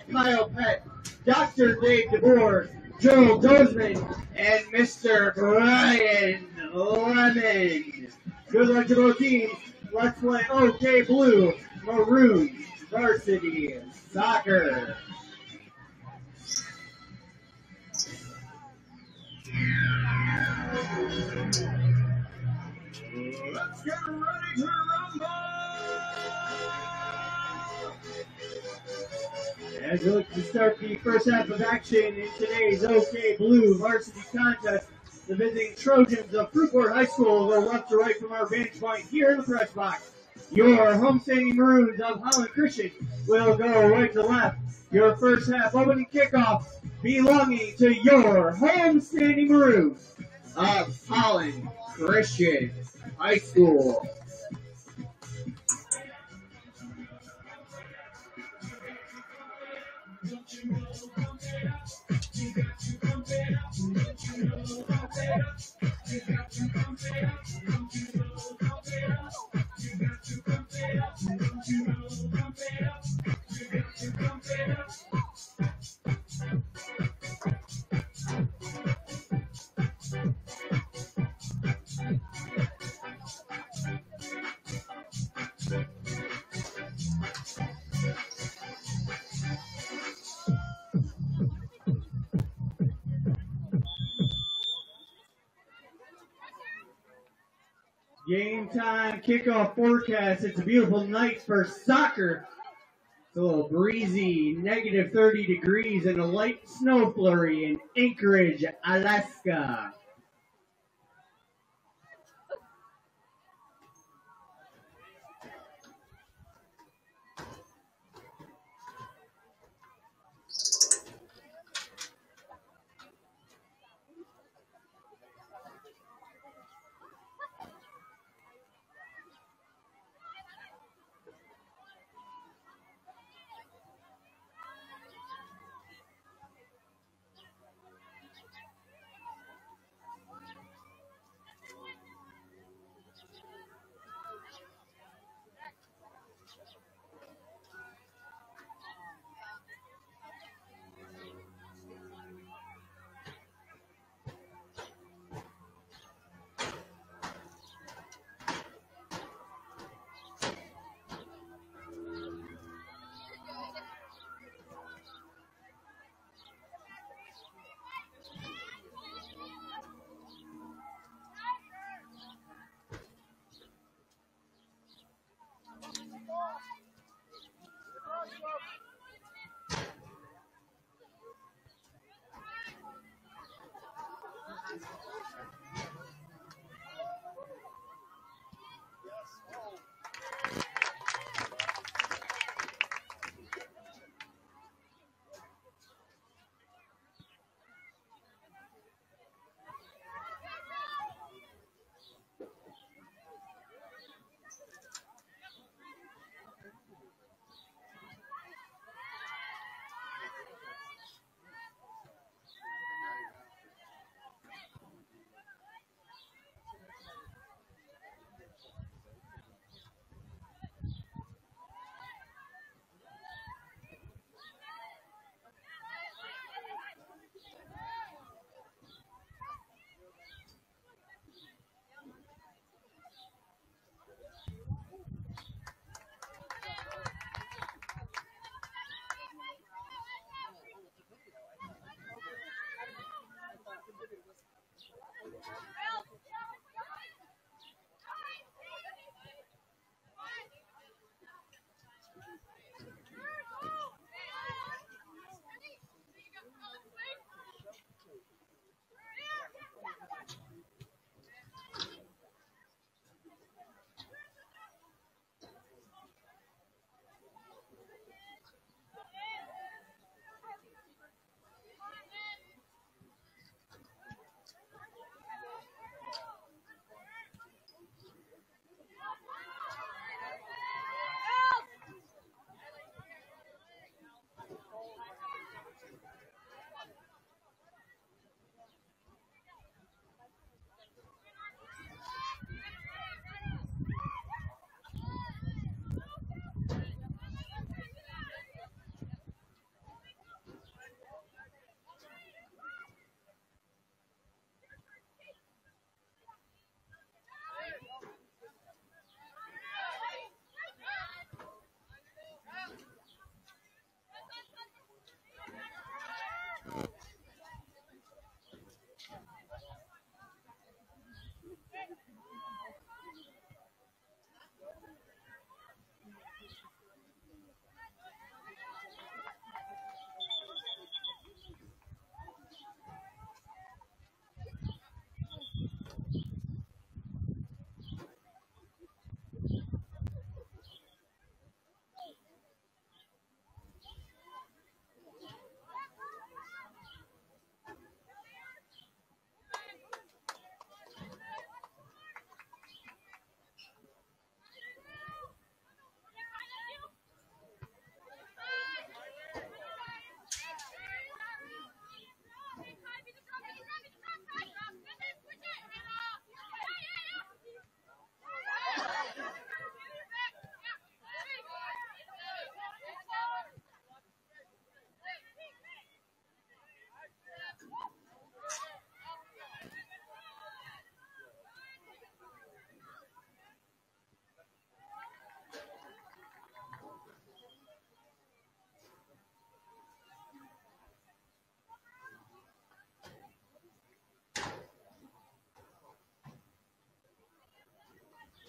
Kyle Pett, Dr. Dave DeBoer, Joel Dozeman, and Mr. Brian Lemon. Good luck to both teams. Let's play OK Blue, Maroons, Varsity Soccer. Let's get ready to rumble! As we look to start the first half of action in today's OK Blue Varsity contest, the visiting Trojans of Fruitport High School will go left to right from our vantage point here in the press box. Your homestanding Maroons of Holland Christian will go right to left. Your first half opening kickoff belonging to your homestanding Maroons of Holland Christian High School. Game time kickoff forecast. It's a beautiful night for soccer. It's a little breezy, negative 30 degrees, and a light snow flurry in Anchorage, Alaska.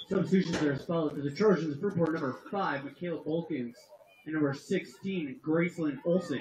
Substitutions are as follows. For the Trojans, Fruitport number 5, Michaela Bolkins, and number 16, Gracelyn Olsen.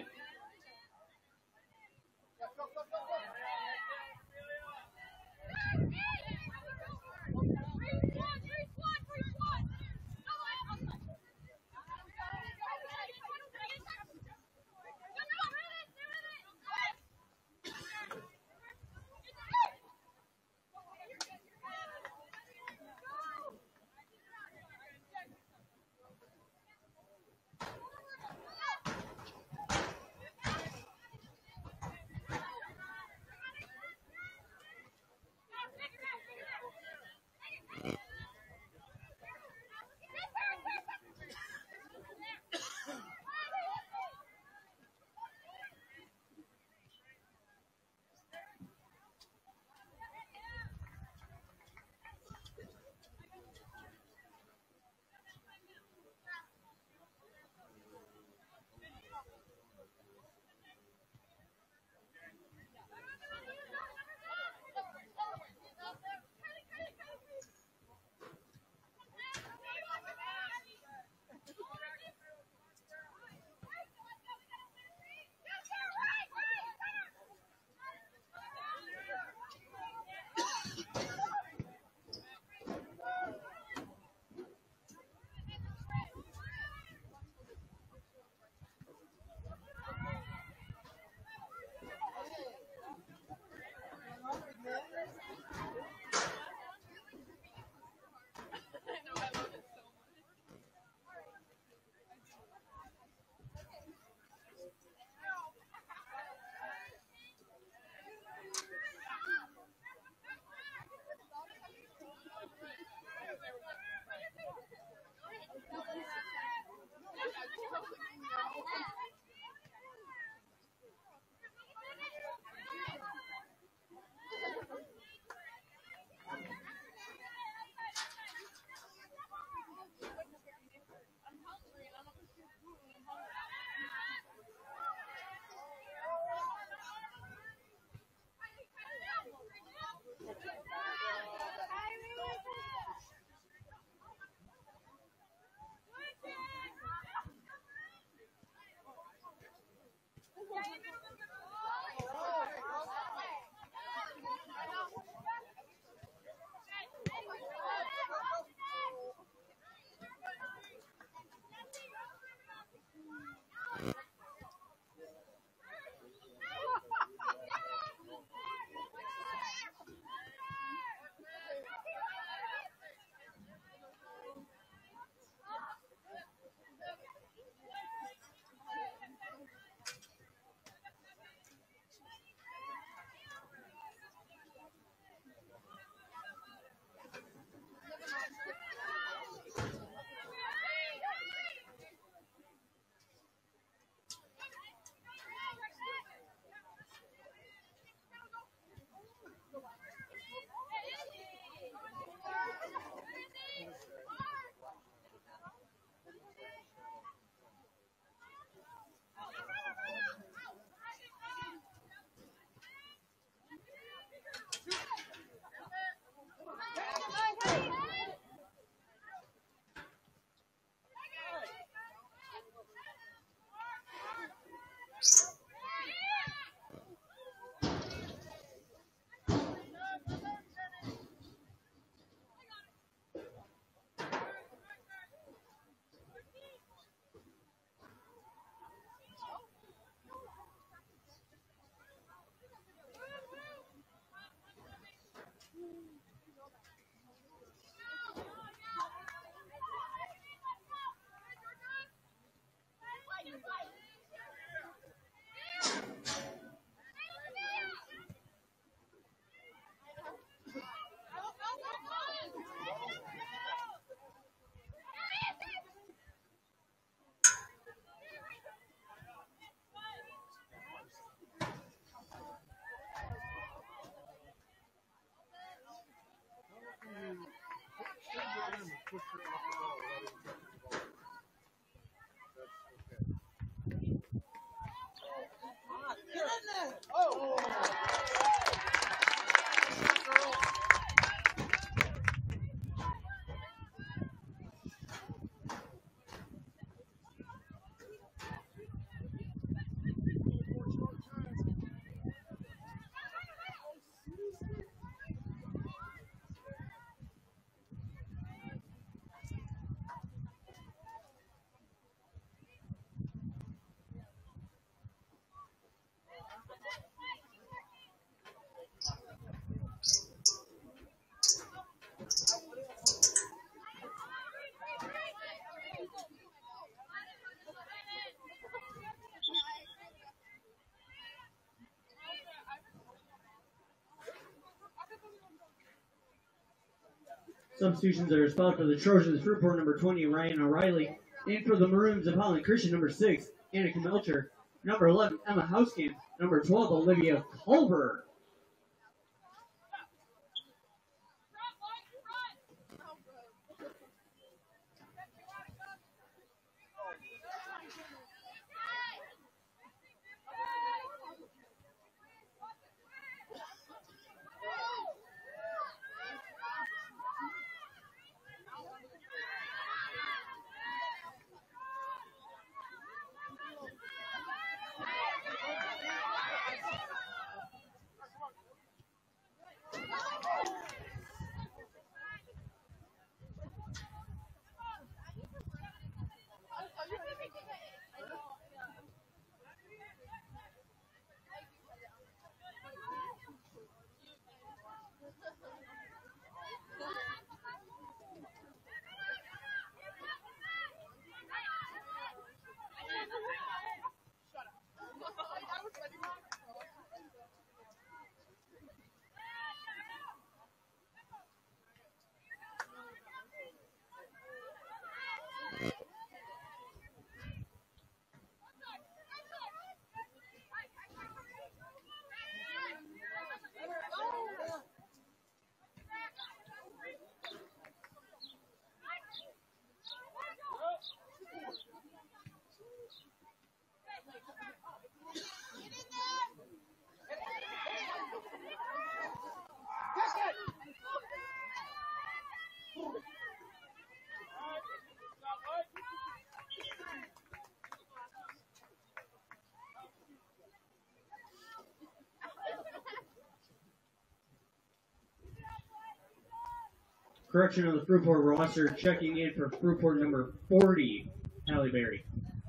Substitutions are as follows for the Trojans: Fruitport number 20, Ryan O'Reilly. In for the Maroons of Holland, Christian number 6, Annika Melcher. Number 11, Emma Houskin. Number 12, Olivia Culver. Correction on the Fruitport roster, checking in for Fruitport number 40, Halle Berry.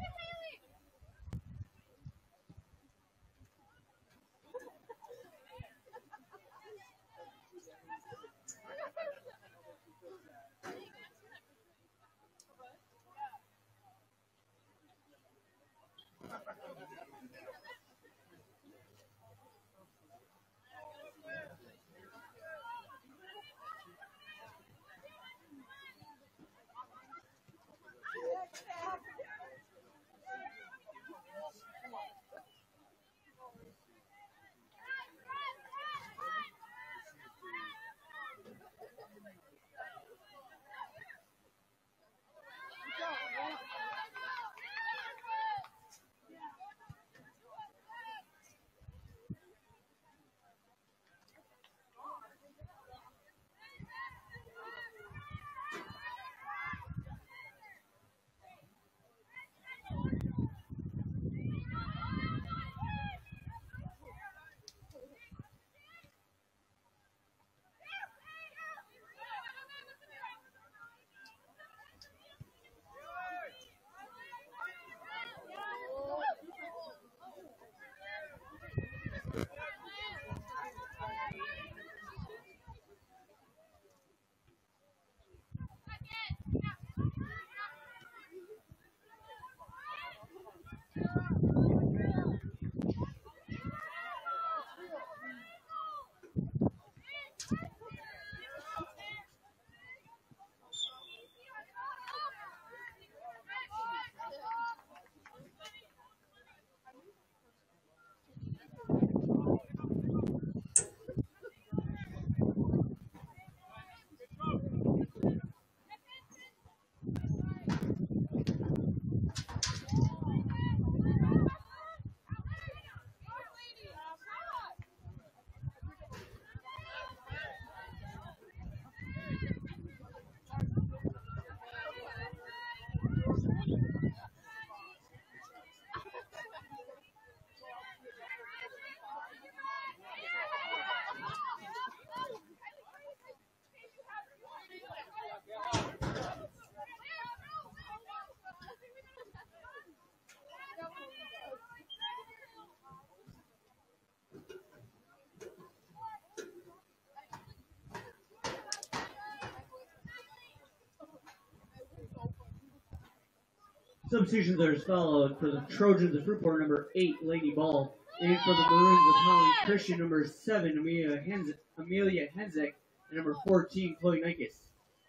Substitutions are as follows for the Trojans of Fruitport number 8, Lady Ball. And for the Maroons of Holland, Christian number 7, Amelia Henzek, and number 14, Chloe Nikes.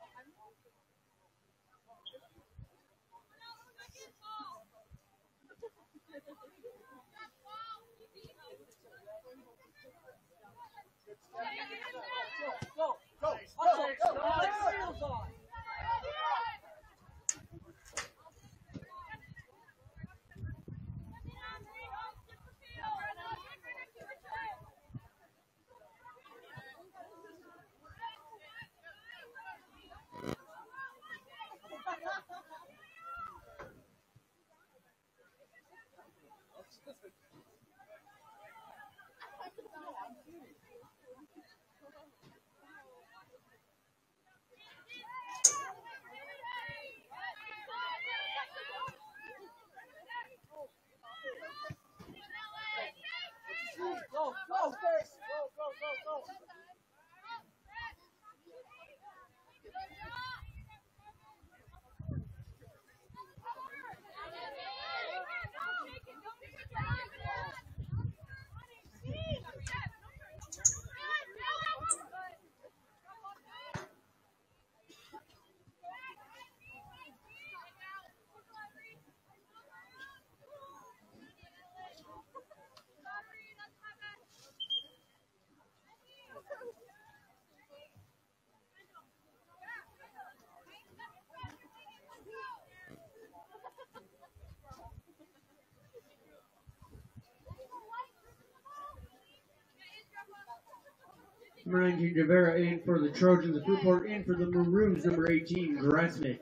Number 19, Devera in for the Trojans. The Fruitport in for the Maroons. Number 18, Grassmith.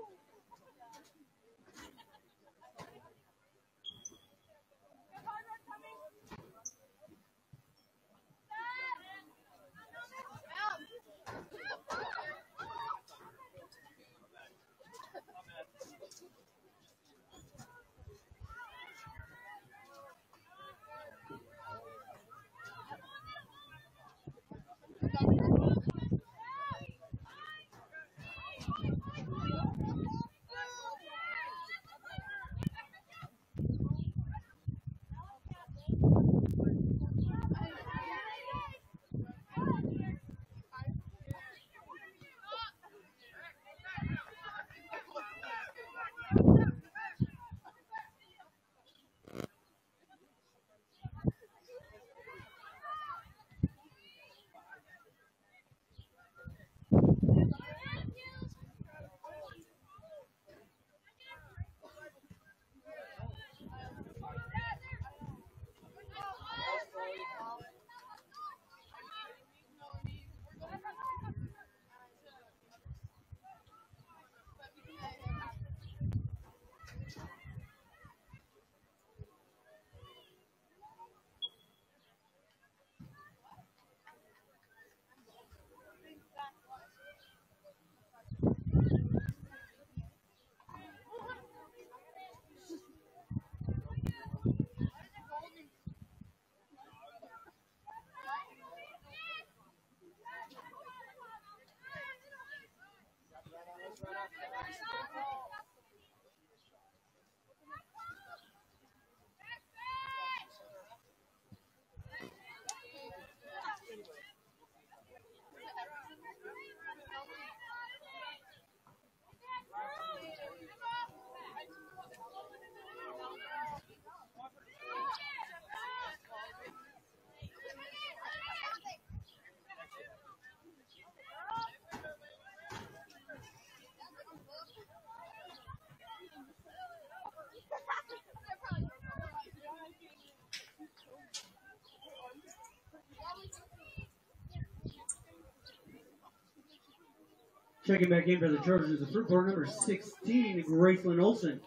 Checking back in for the Trojans. The Fruitport, number 16, Gracelyn Olson.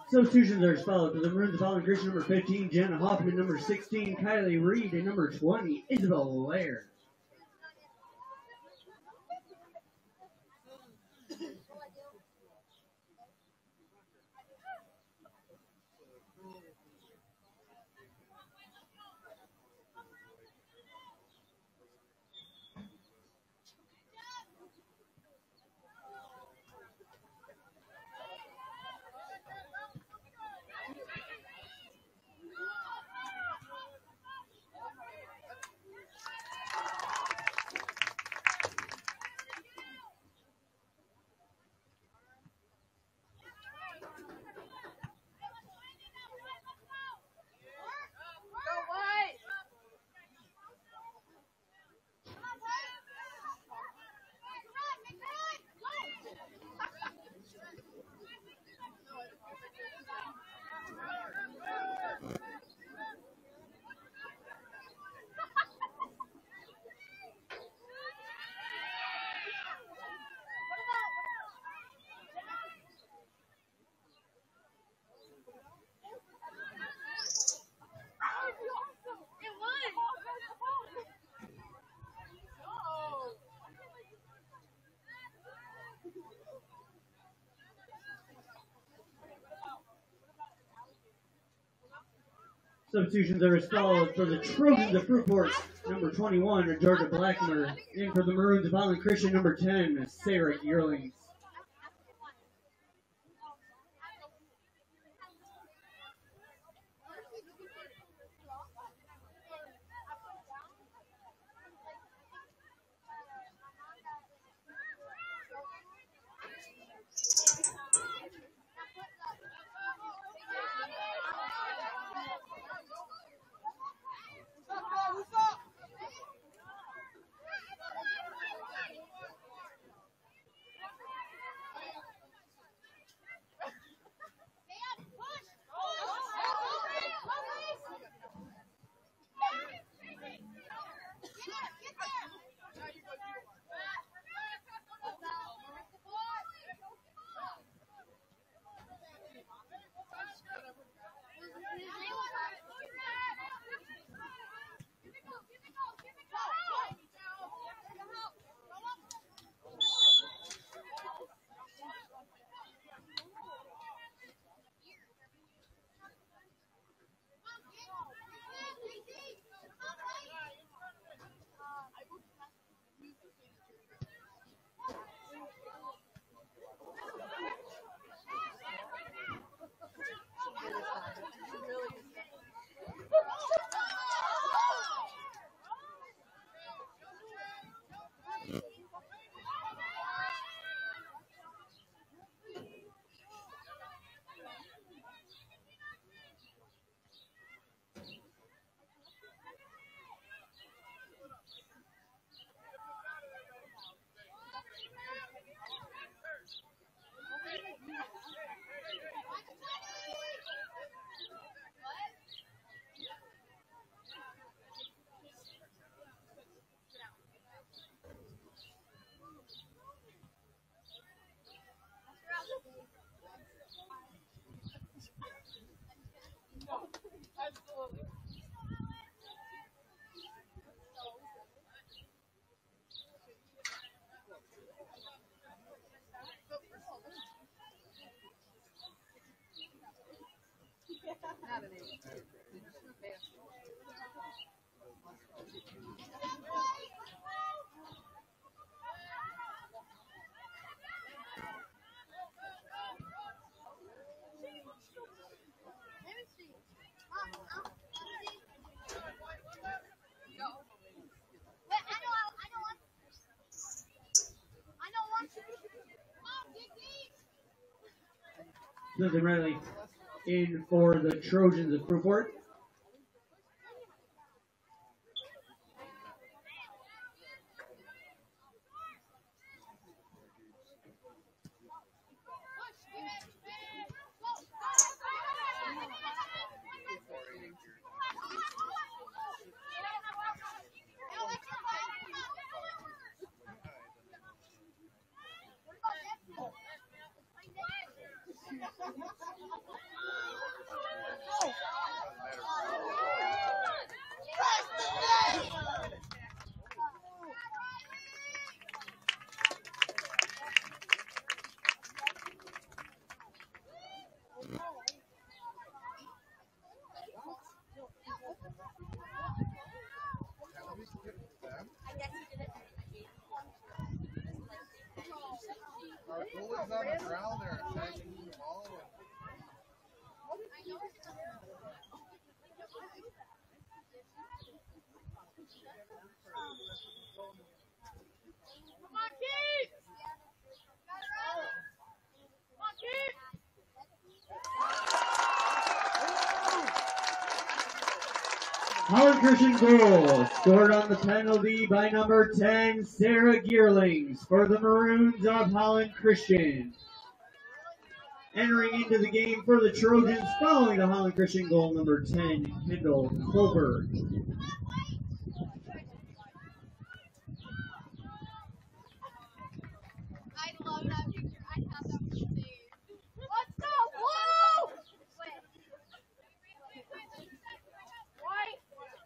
Substitutions are as follows. For the Maroons of Holland, Christian number 15, Jenna Hoffman, number 16, Kylie Reed, and number 20, Isabel Laird. Substitutions are as follows. For the Trojans of Fruitport, number 21, Georgia Blackmer. And for the Maroons of Holland Christian, number 10, Sarah Yearlings. Susan Riley in for the Trojans of Fruitport. Our goalie's on the ground there, attacking the ball. Come on, kids! Come on, kids! Holland Christian goal scored on the penalty by number 10, Sarah Gearlings for the Maroons of Holland Christian. Entering into the game for the Trojans following the Holland Christian goal, number 10, Kendall Colberg. I love that picture. I have that one saved. Let's go! Whoa! White.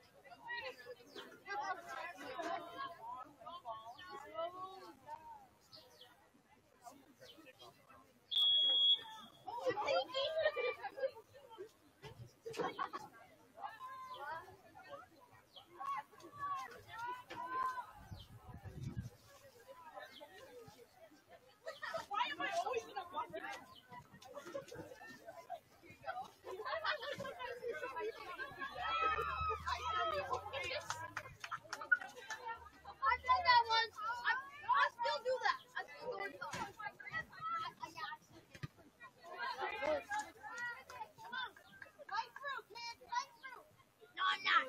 Why am I always in a bucket? I've done that once. I still do that. I still do it. Come on. Fight through, kid. Fight through. No, I'm not.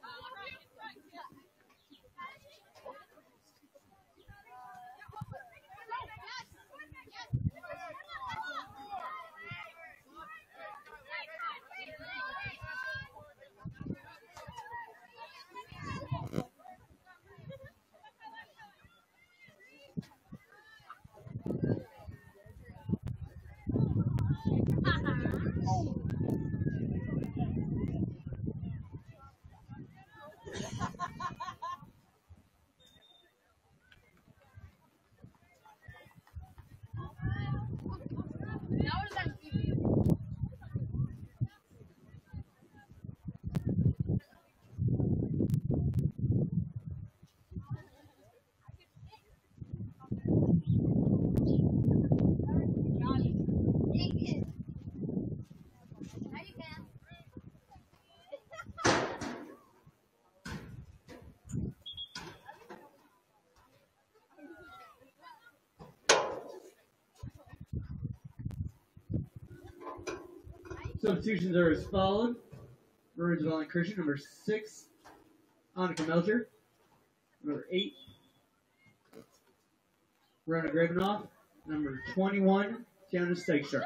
That was on TV. Substitutions are as followed. Maroons of Holland Christian, number 6, Annika Melcher. Number 8, Rona Gravenoff. Number 21, Tiana Steichstra.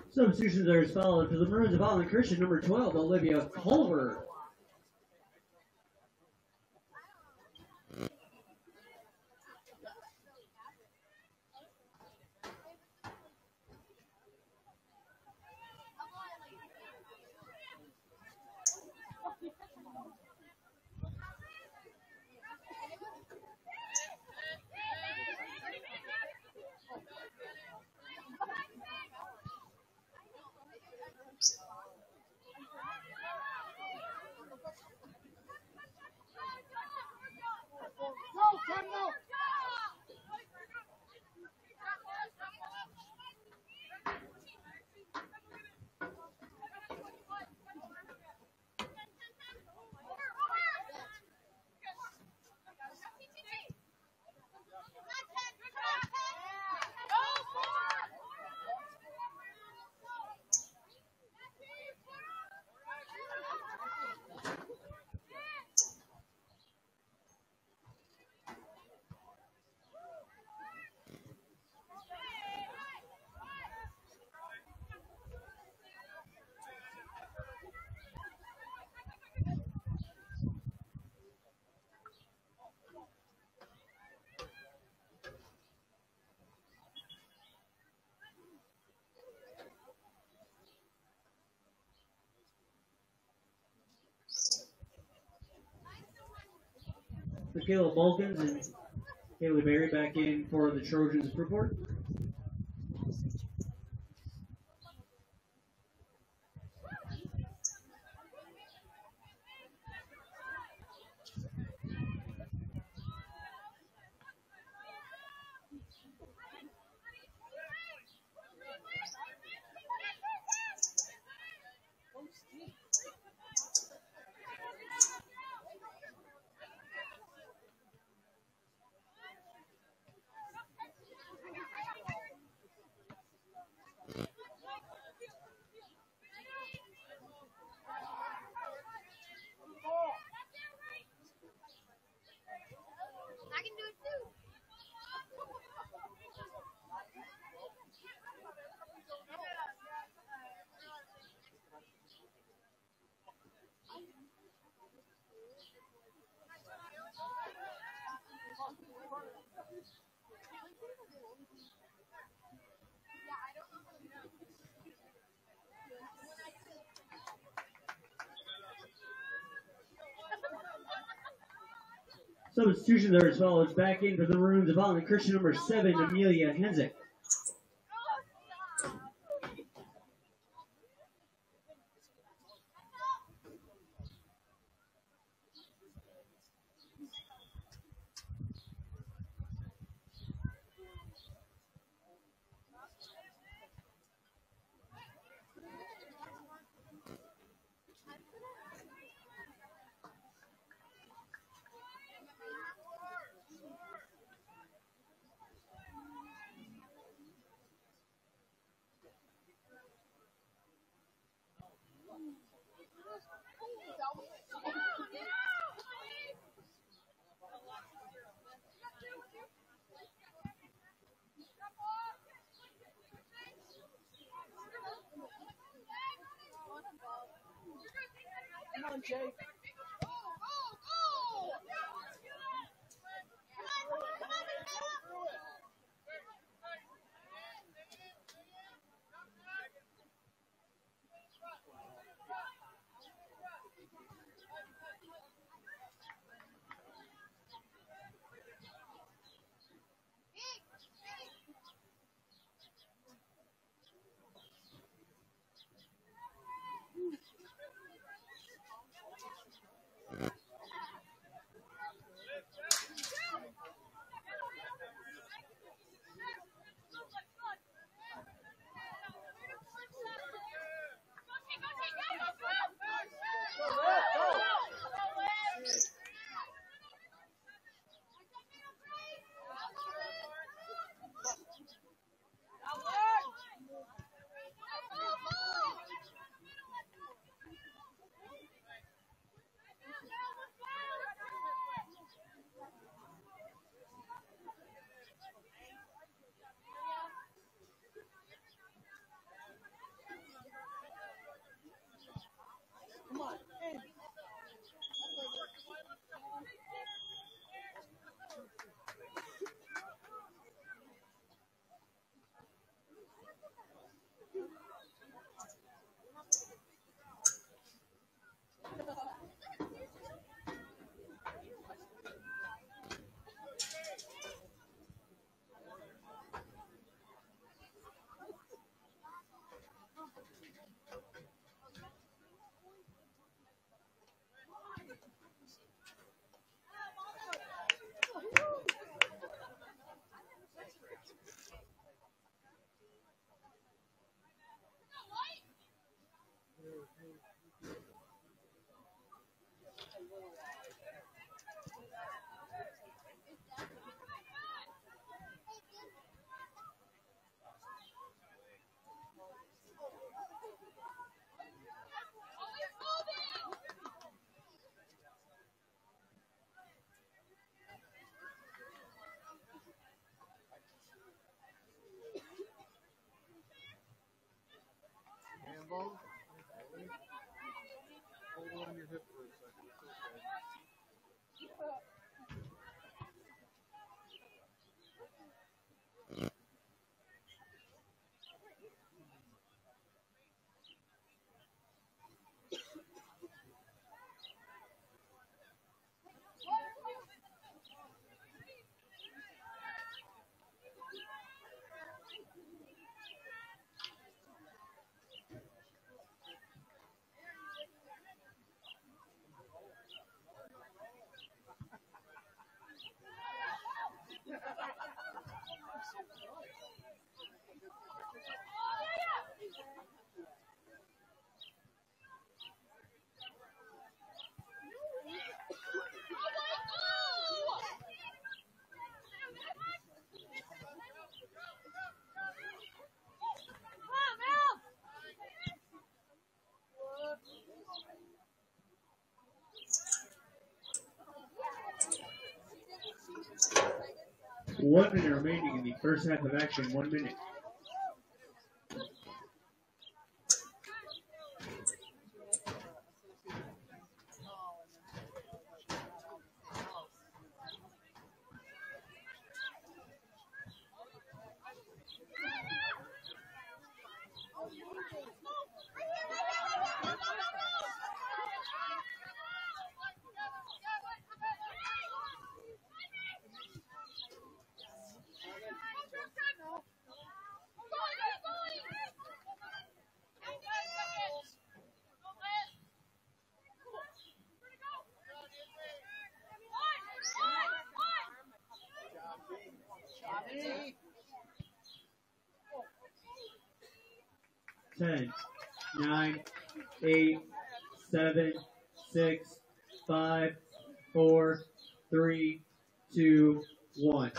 Substitutions are as follows. For the Maroons of Holland Christian, number 12, Olivia Culver. Michaela Balkins and Haley Berry back in for the Trojans Fruitport. I can do it too. Substitutions are as follows. Back in for the Maroons of Holland Christian, number 7, Amelia Hensick. Come on, Jake. Handball. Hold on your hip for a second. It's okay. One minute remaining in the first half of action. 1 minute. Ten, 9, 8, 7, 6, 5, 4, 3, 2, 1.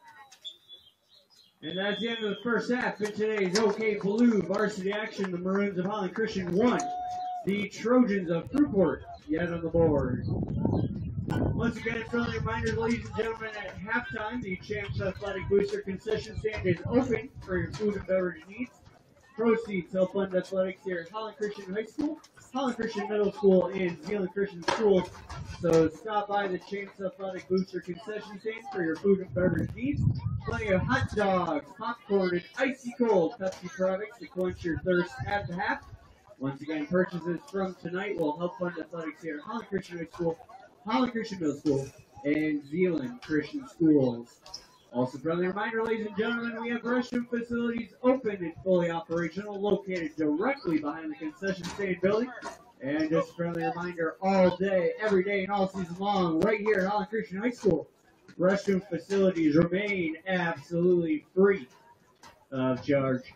And that's the end of the first half in today's OK Blue varsity action. The Maroons of Holland Christian won. The Trojans of Fruitport yet on the board. Once again, friendly reminder, ladies and gentlemen, at halftime, the Champs Athletic Booster concession stand is open for your food and beverage needs. Proceeds help fund athletics here at Holland Christian High School, Holland Christian Middle School, and Zeeland Christian Schools. So stop by the Champs Athletic Booster concession stand for your food and beverage needs. Plenty of hot dogs, popcorn, and icy cold Pepsi products to quench your thirst at the half. Once again, purchases from tonight will help fund athletics here at Holland Christian High School, Holland Christian Middle School, and Zeeland Christian Schools. Also, friendly reminder, ladies and gentlemen, we have restroom facilities open and fully operational, located directly behind the concession stand building. And just a friendly reminder, all day, every day, and all season long, right here at Holland Christian High School, restroom facilities remain absolutely free of charge.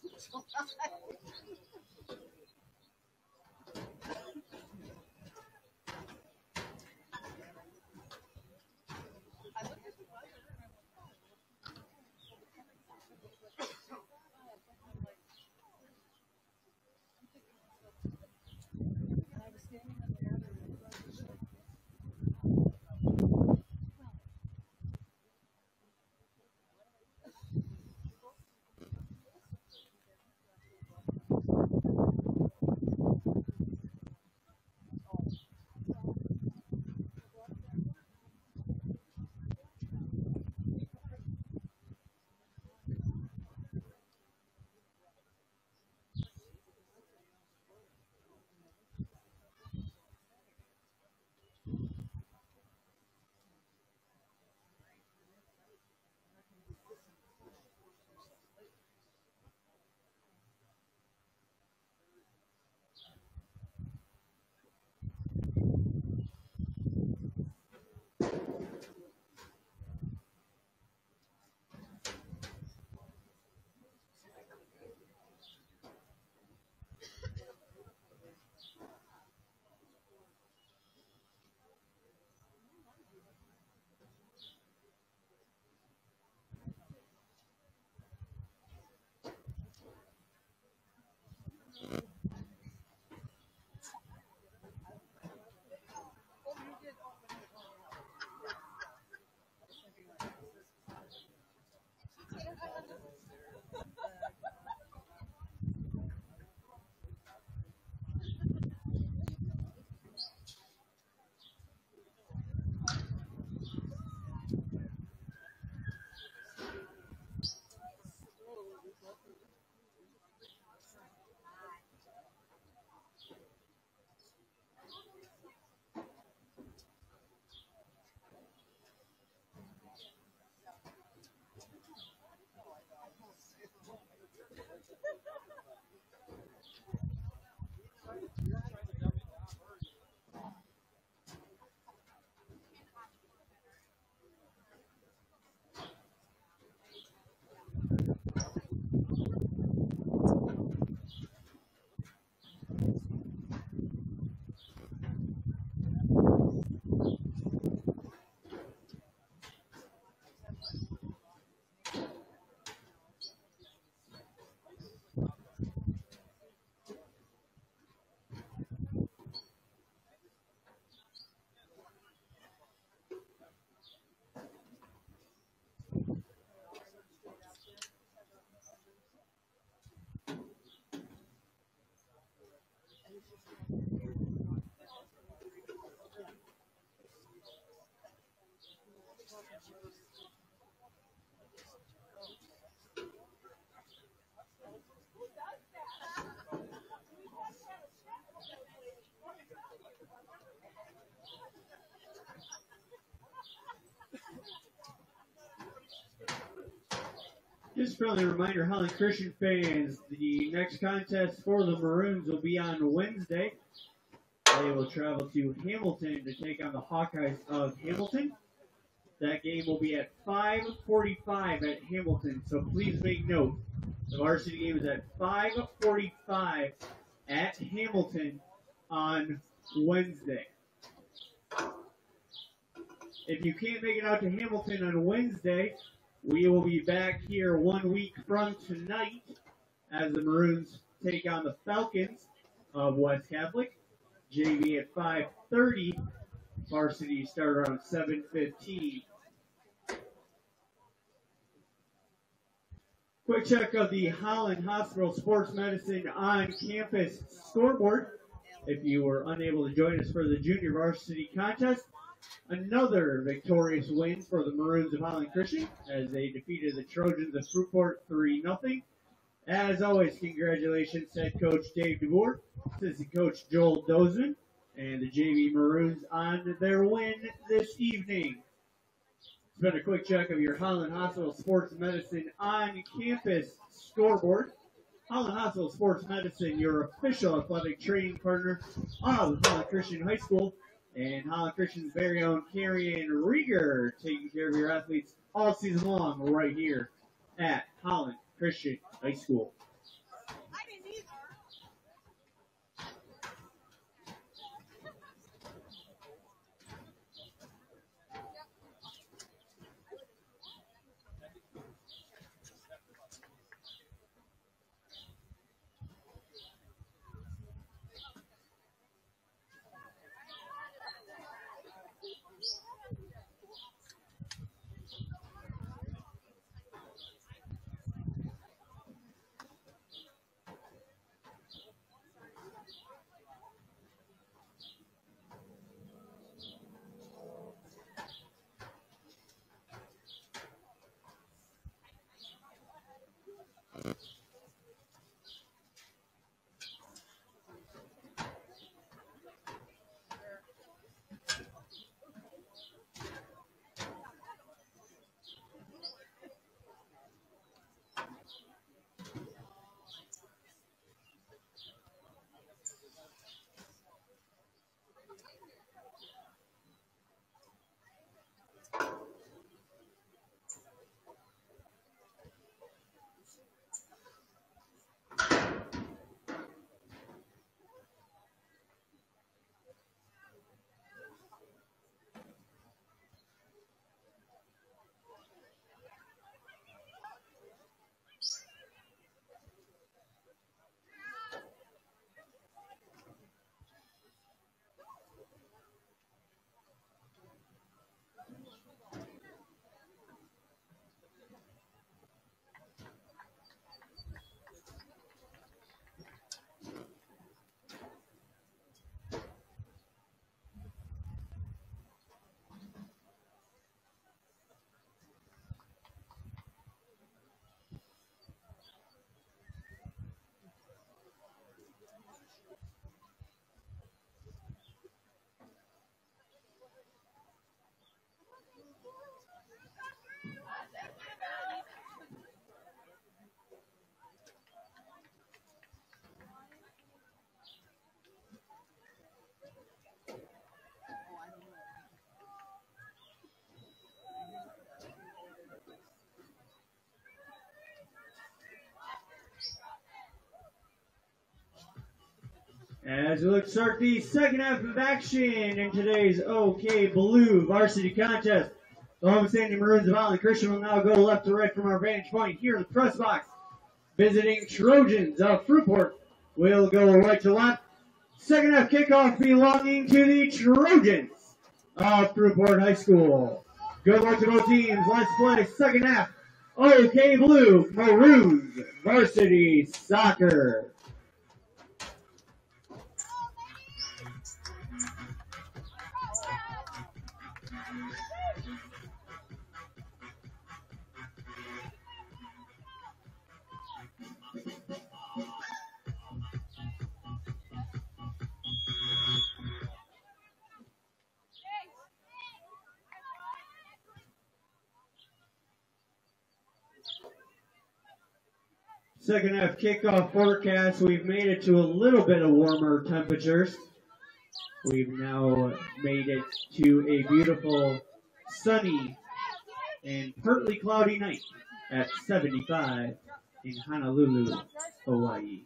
Just a friendly reminder, Holland Christian fans, the next contest for the Maroons will be on Wednesday. They will travel to Hamilton to take on the Hawkeyes of Hamilton. That game will be at 5:45 at Hamilton, so please make note. The varsity game is at 5:45 at Hamilton on Wednesday. If you can't make it out to Hamilton on Wednesday, we will be back here 1 week from tonight as the Maroons take on the Falcons of West Catholic. JV at 5:30. Varsity start around 7:15. Quick check of the Holland Hospital Sports Medicine on campus scoreboard. If you were unable to join us for the junior varsity contest, another victorious win for the Maroons of Holland Christian as they defeated the Trojans of Fruitport 3-0. As always, congratulations head coach Dave DeBoer, assistant coach Joel Dozeman, and the JV Maroons on their win this evening. It's been a quick check of your Holland Hospital Sports Medicine on campus scoreboard. Holland Hospital Sports Medicine, your official athletic training partner of Holland Christian High School, and Holland Christian's very own Carrie Ann Rieger, taking care of your athletes all season long right here at Holland Christian High School. As we look to start the second half of action in today's OK Blue varsity contest. The home standing Maroons of Holland Christian will now go left to right from our vantage point here in the press box. Visiting Trojans of Fruitport will go right to left. Second half kickoff belonging to the Trojans of Fruitport High School. Good luck to both teams. Let's play second half. OK Blue Maroons Varsity Soccer. Second half kickoff forecast, we've made it to a little bit of warmer temperatures. We've now made it to a beautiful, sunny, and partly cloudy night at 75 in Honolulu, Hawaii.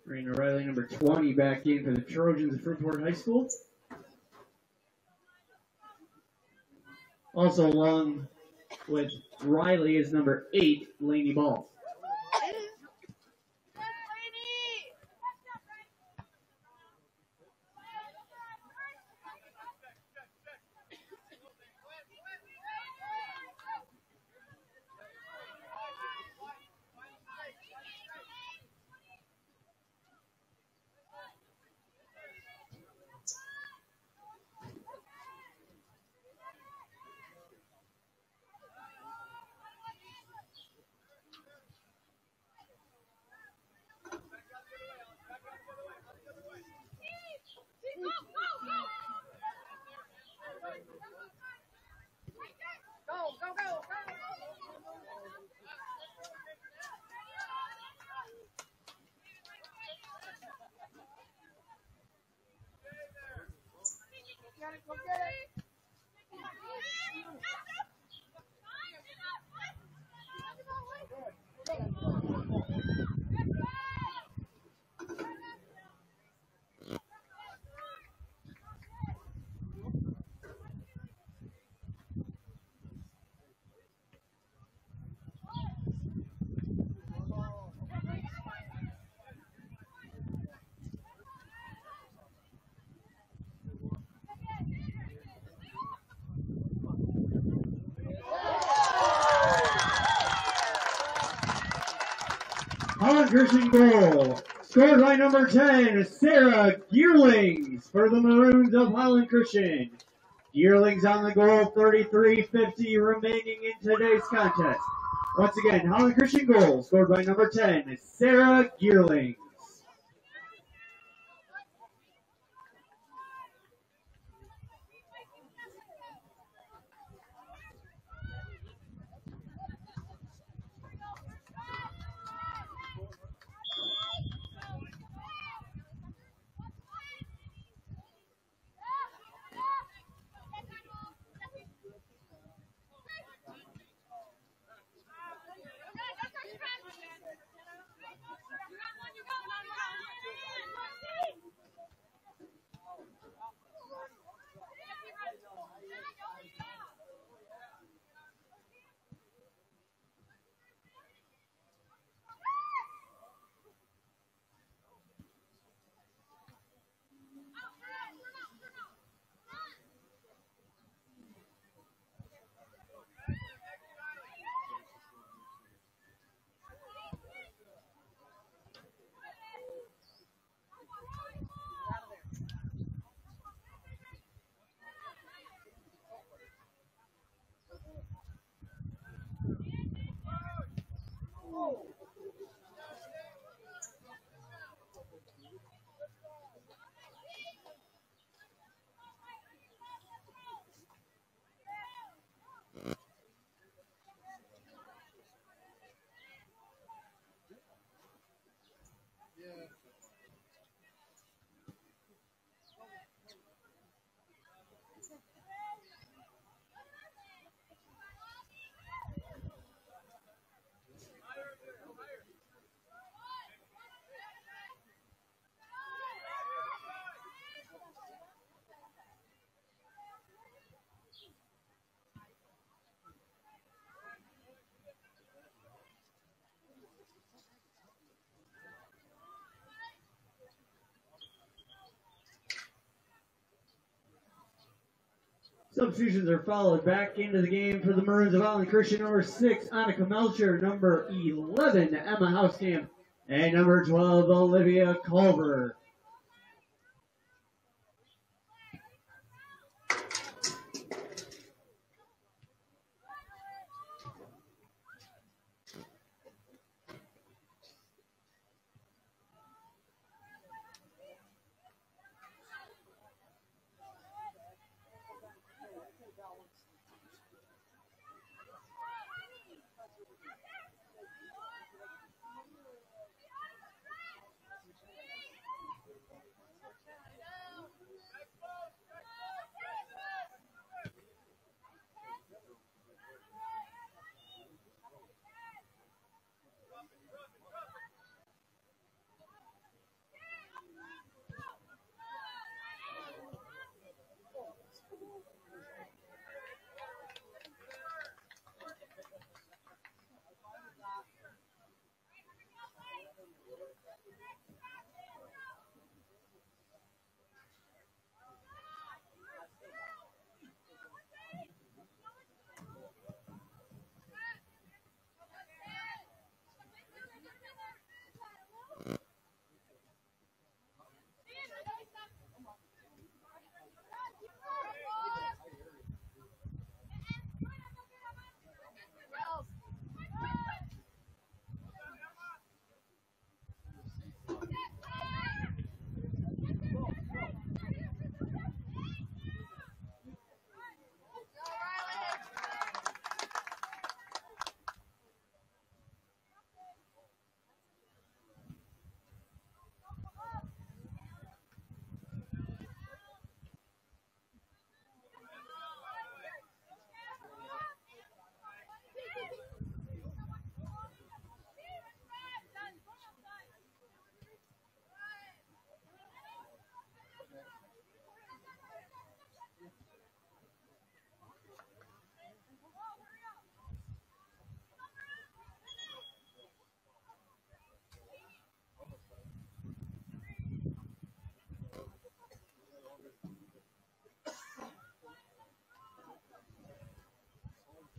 Bringing Riley number 20 back in for the Trojans of Fruitport High School. Also along with Riley is number 8, Laney Ball. Holland Christian goal, scored by number 10, Sarah Gearlings for the Maroons of Holland Christian. Gearlings on the goal, 33:50 remaining in today's contest. Once again, Holland Christian goal, scored by number 10, Sarah Gearlings. Substitutions are followed back into the game for the Maroons of Holland Christian. Number 6, Annika Melcher. Number 11, Emma Hauskamp. And number 12, Olivia Culver.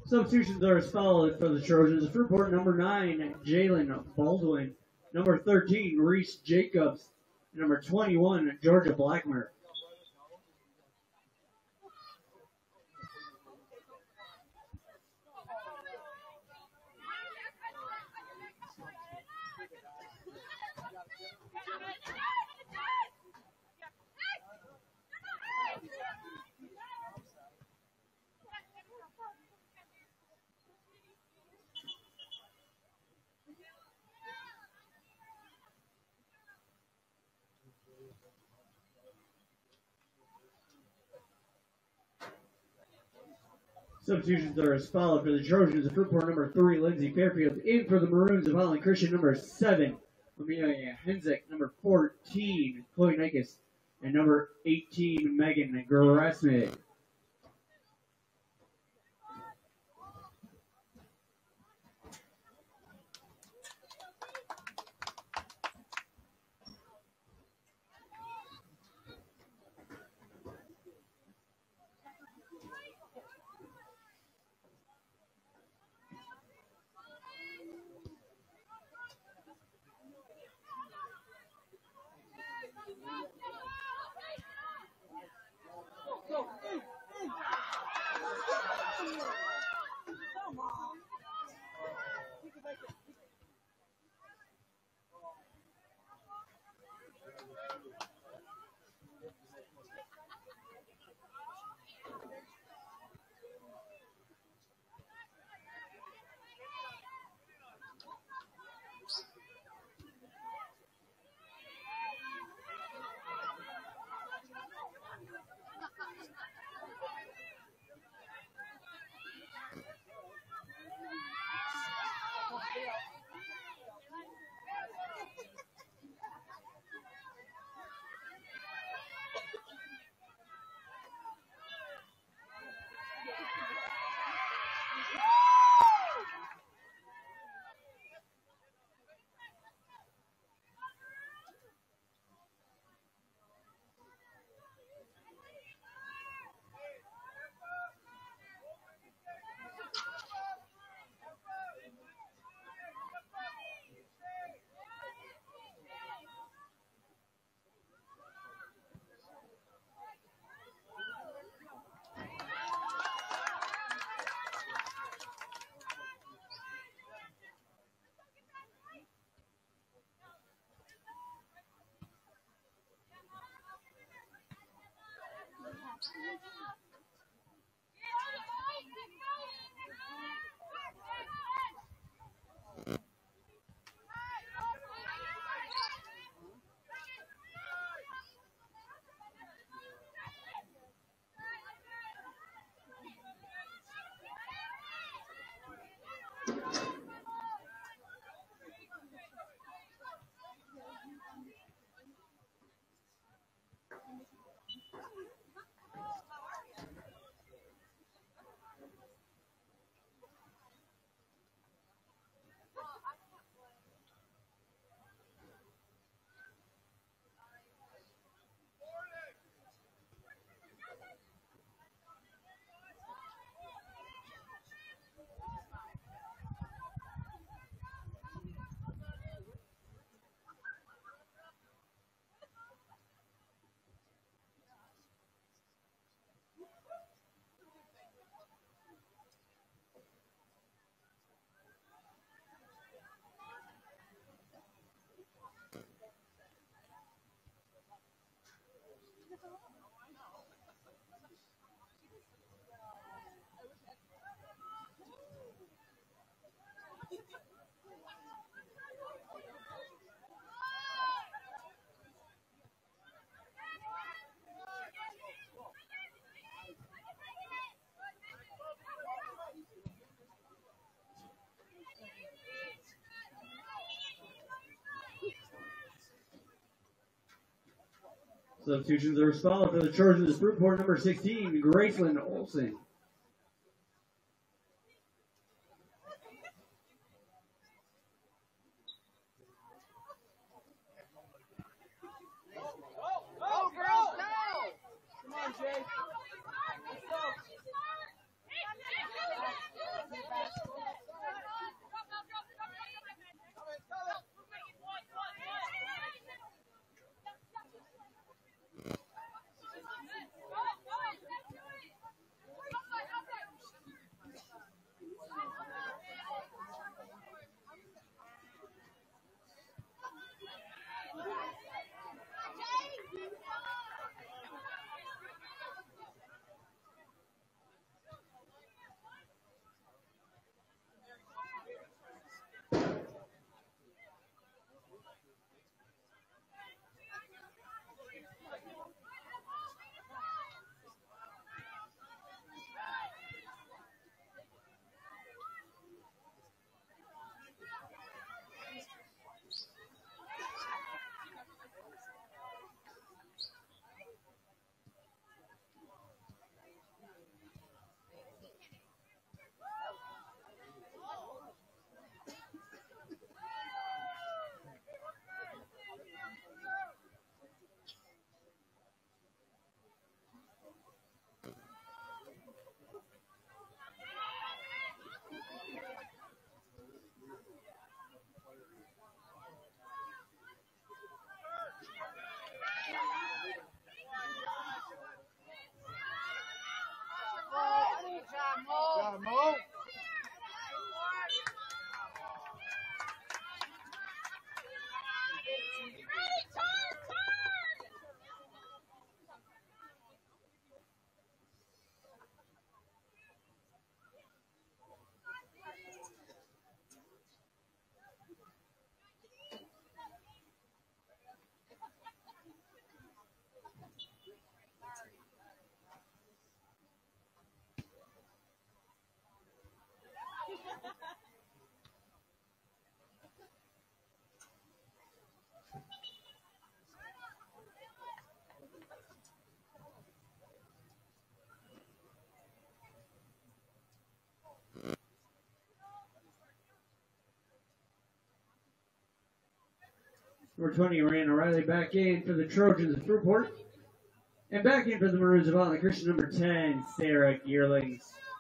Substitutions are as follows for the Trojans. Fruitport, number 9, Jalen Baldwin. Number 13, Reese Jacobs. Number 21, Georgia Blackmer. Substitutions are as follows for the Trojans. The Fruitport, number 3, Lindsay Fairfield. In for the Maroons of Holland Christian, number 7, Amelia Henzik. Number 14, Chloe Nikes. And number 18, Megan Grassmith. Substitutions are as follows for the Trojans. Fruitport, number 16, Graceland Olsen. Come on, Jay. Let's go. Mo. Number 20, Miranda Riley back in for the Trojans of Fruitport. And back in for the Maroons of Holland Christian, number 10, Sarah Gearlings.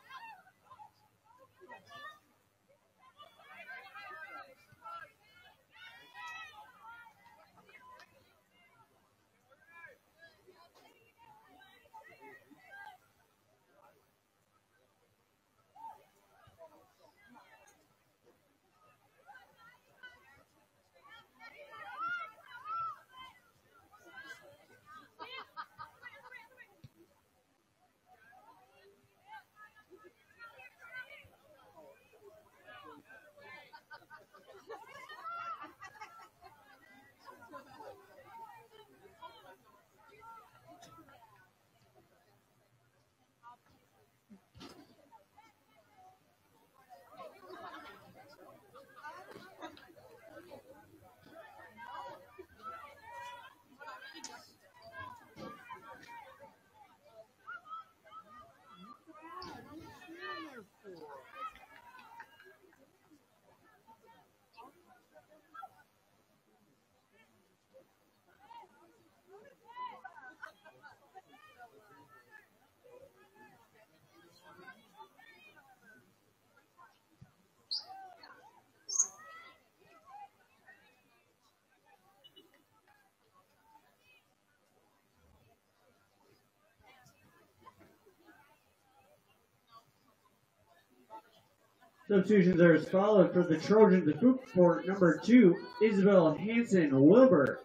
Substitutions are as followed for the Trojans of Fruitport, number 2, Isabel Hanson-Wilbur.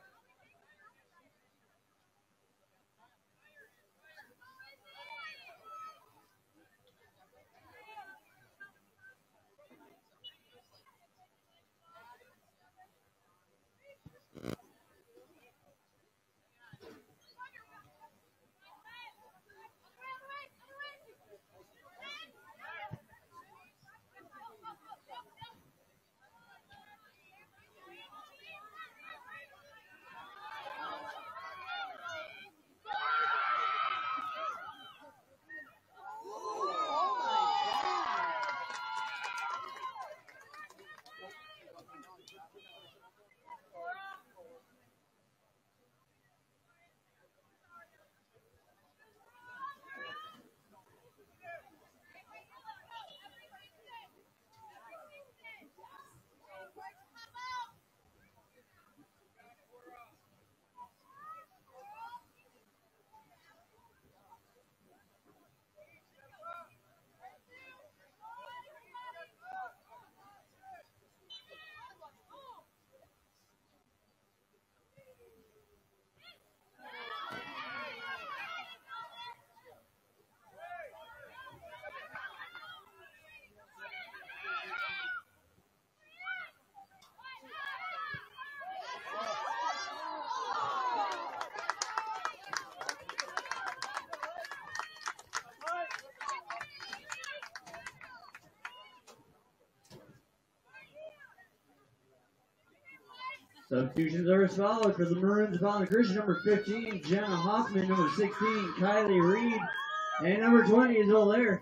Substitutions are as followed for the Maroons of Holland Christian, number 15, Jenna Hoffman, number 16, Kylie Reed, and number 20 is Olaire.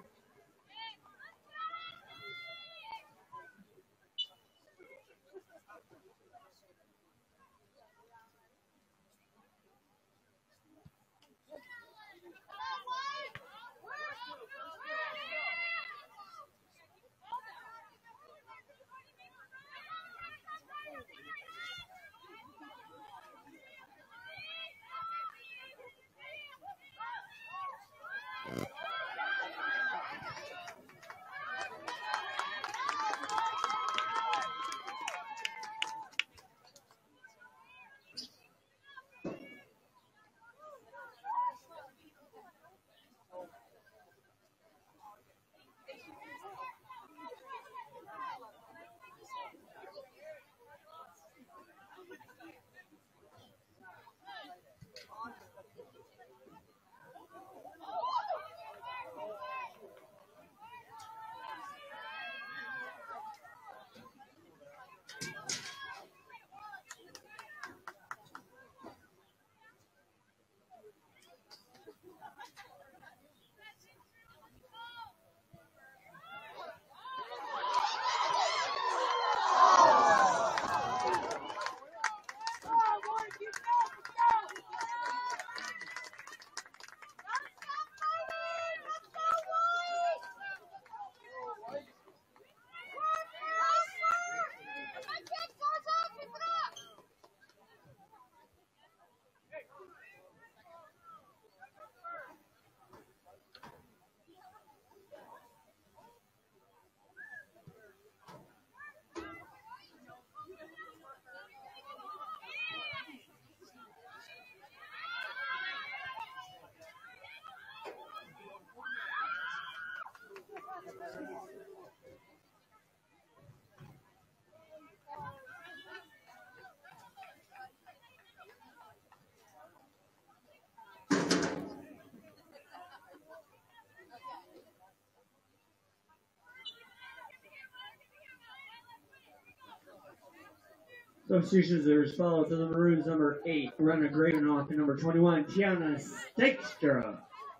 Substitutions are as follows: to the Maroons, number 8, Brenna Gravenoff, and number 21, Gianna Stekstra.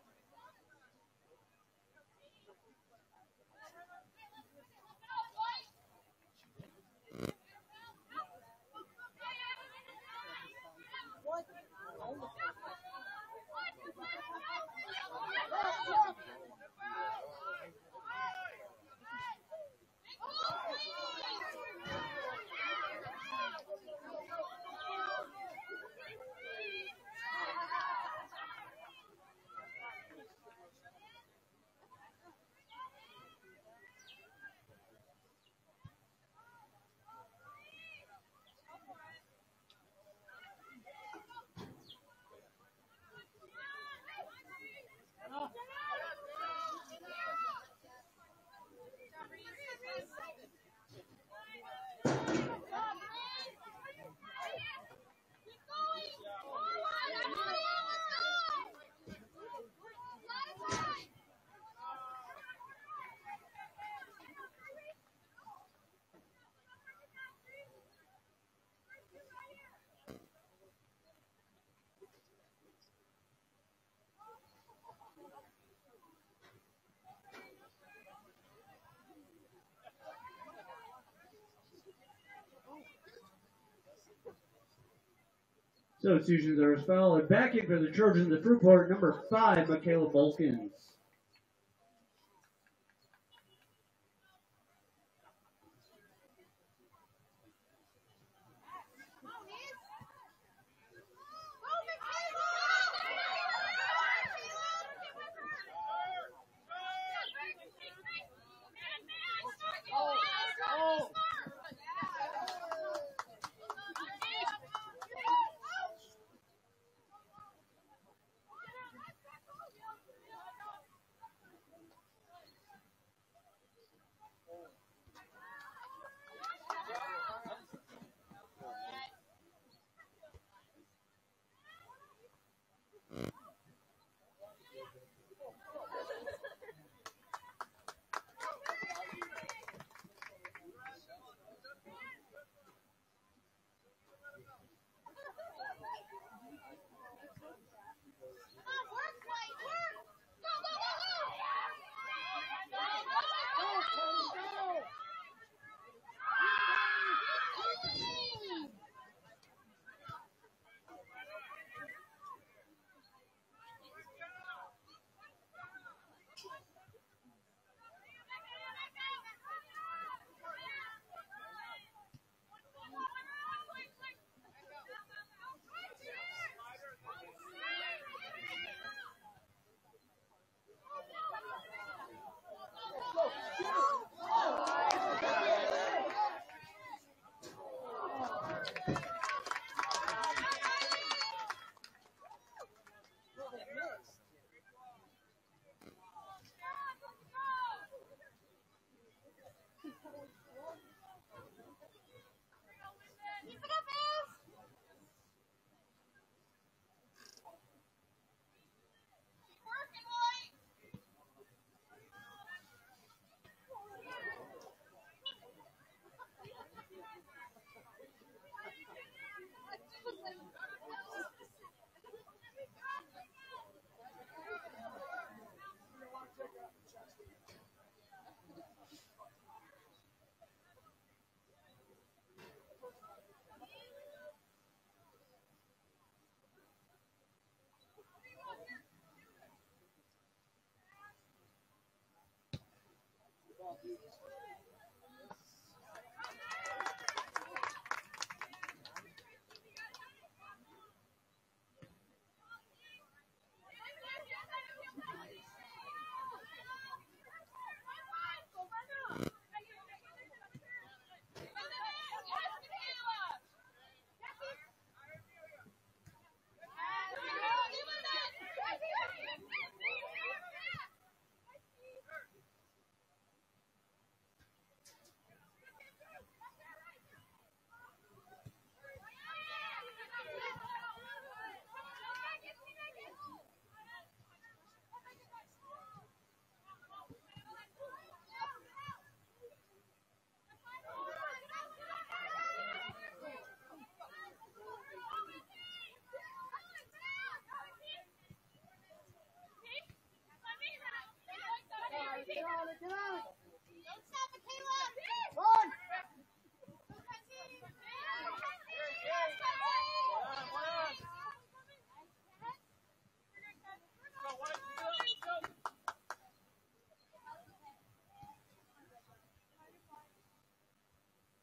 Substitutions are as follows: back in for the Trojans of Fruitport, number 5, Michaela Bulkins.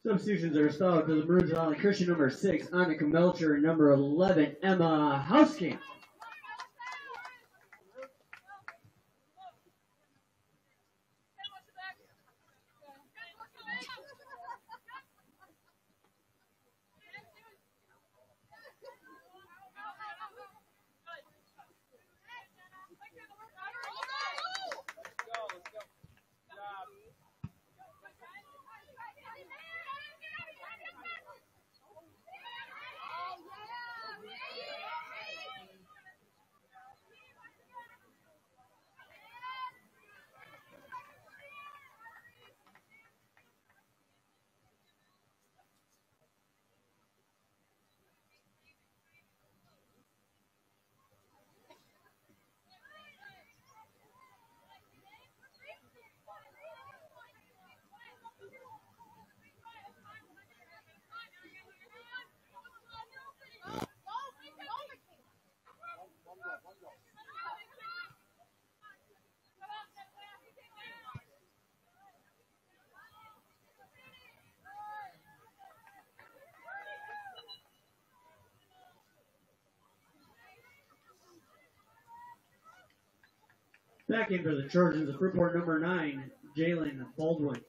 Substitutions are installed for the Maroons of Holland Christian, number 6, Annika Melcher, and number 11, Emma Hauskamp. Back in for the Trojans of Fruitport, number 9, Jalen Baldwin.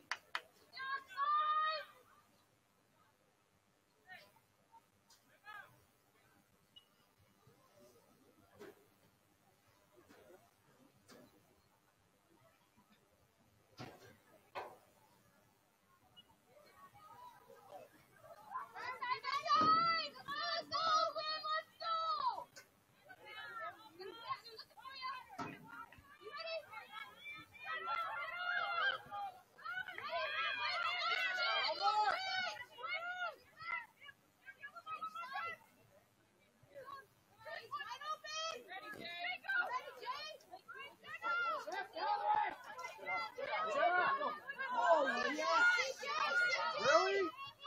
Really?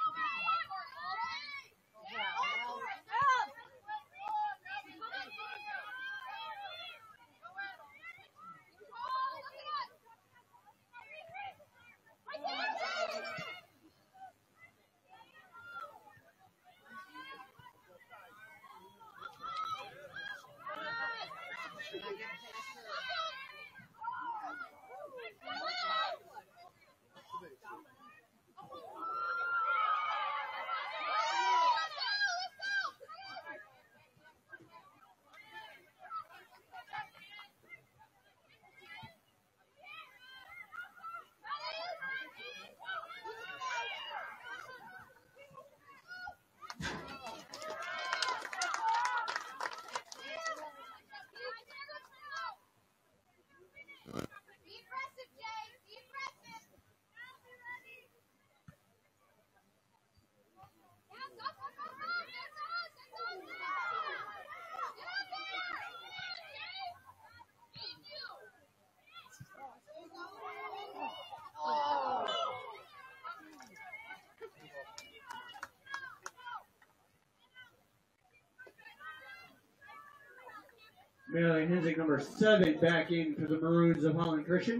Marilyn Hensick, number 7, back in for the Maroons of Holland Christian.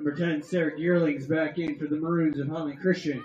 Number 10, Sarah Gearling's back in for the Maroons of Holland Christian.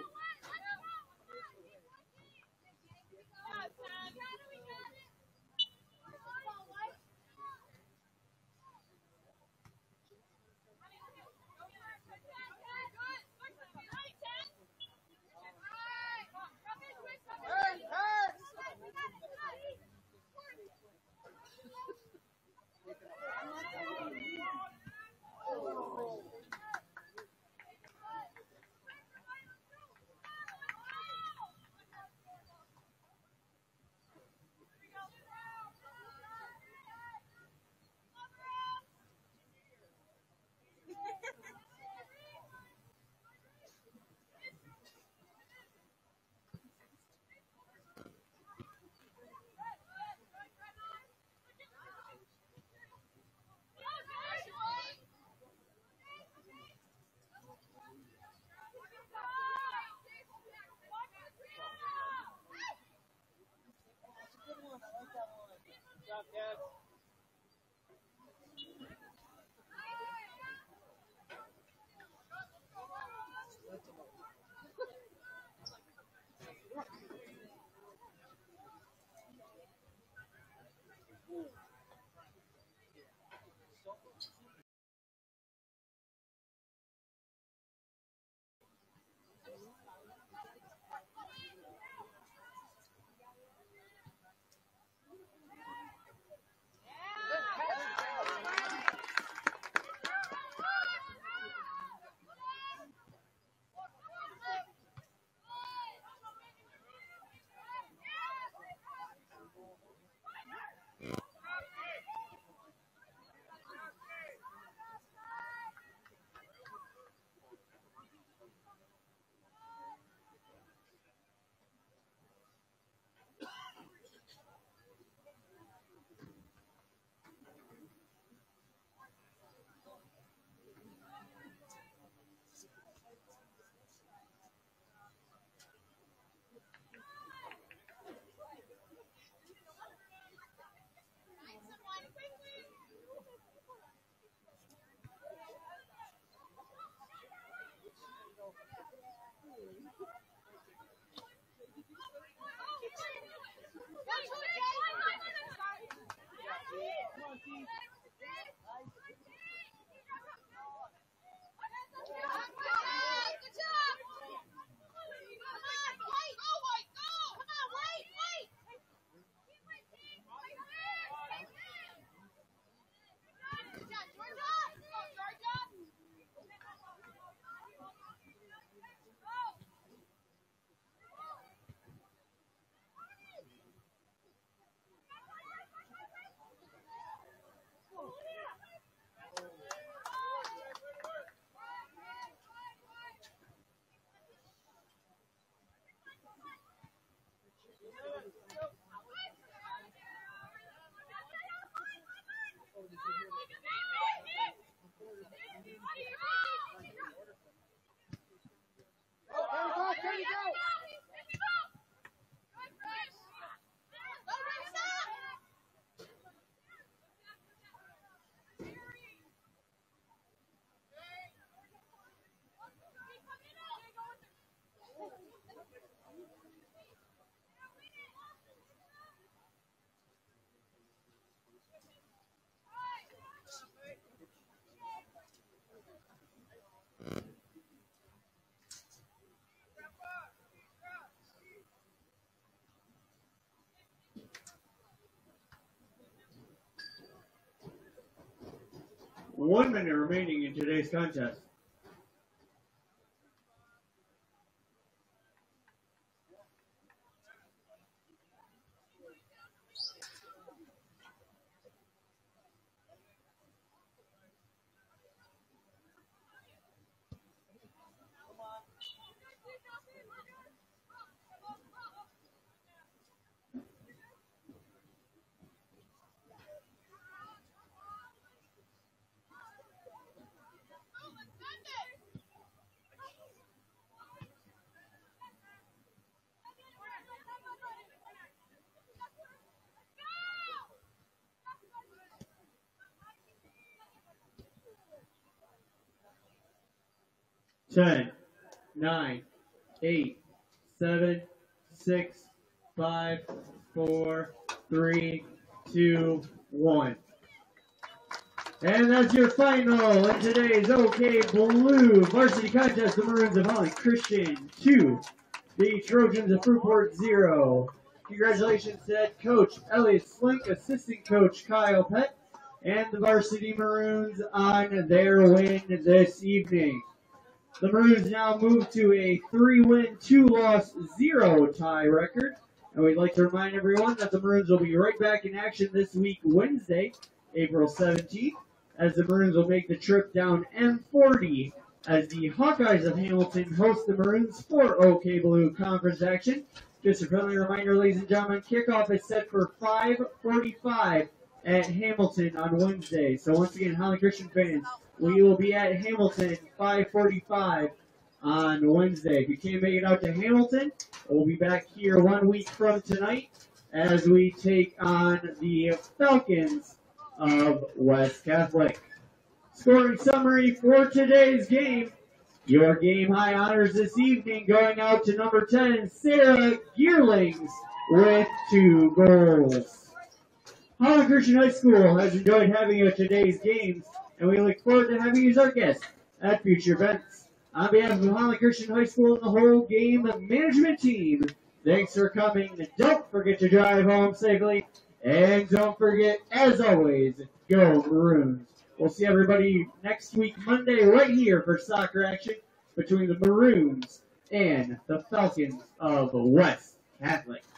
One minute remaining in today's contest. 10, 9, 8, 7, 6, 5, 4, 3, 2, 1. And that's your final in today's OK Blue Varsity Contest. The Maroons of Holland Christian 2, the Trojans of Fruitport 0. Congratulations to head coach Elliot Slink, assistant coach Kyle Pett, and the Varsity Maroons on their win this evening. The Maroons now move to a 3-win, 2-loss, 0-tie record. And we'd like to remind everyone that the Maroons will be right back in action this week, Wednesday, April 17th, as the Maroons will make the trip down M40 as the Hawkeyes of Hamilton host the Maroons for OK Blue Conference action. Just a friendly reminder, ladies and gentlemen, kickoff is set for 5:45 at Hamilton on Wednesday. So once again, Holland Christian fans, we will be at Hamilton 5:45 on Wednesday. If you can't make it out to Hamilton, we'll be back here 1 week from tonight as we take on the Falcons of West Catholic. Scoring summary for today's game. Your game high honors this evening going out to number 10, Sarah Gearlings, with 2 goals. Holland Christian High School has enjoyed having you at today's games, and we look forward to having you as our guest at future events. On behalf of Holland Christian High School and the whole game management team, thanks for coming. Don't forget to drive home safely. And don't forget, as always, go Maroons. We'll see everybody next week, Monday, right here for soccer action between the Maroons and the Falcons of West Catholic.